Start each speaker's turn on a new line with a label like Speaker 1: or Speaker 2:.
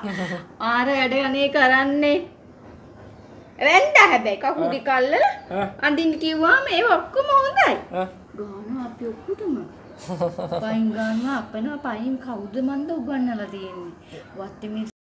Speaker 1: ආර වැඩ අනේ කරන්නේ. වෙන්න හැබැයි කකුඩි කල්ලලා අඳින්න කිව්වම ඒ ඔක්කොම හොඳයි. ගානවා අපි ඔක්කොටම. පයින් ගානවා අපේනවා පයින් කවුද මන්ද උගන්නලා තියෙන්නේ. වත්ති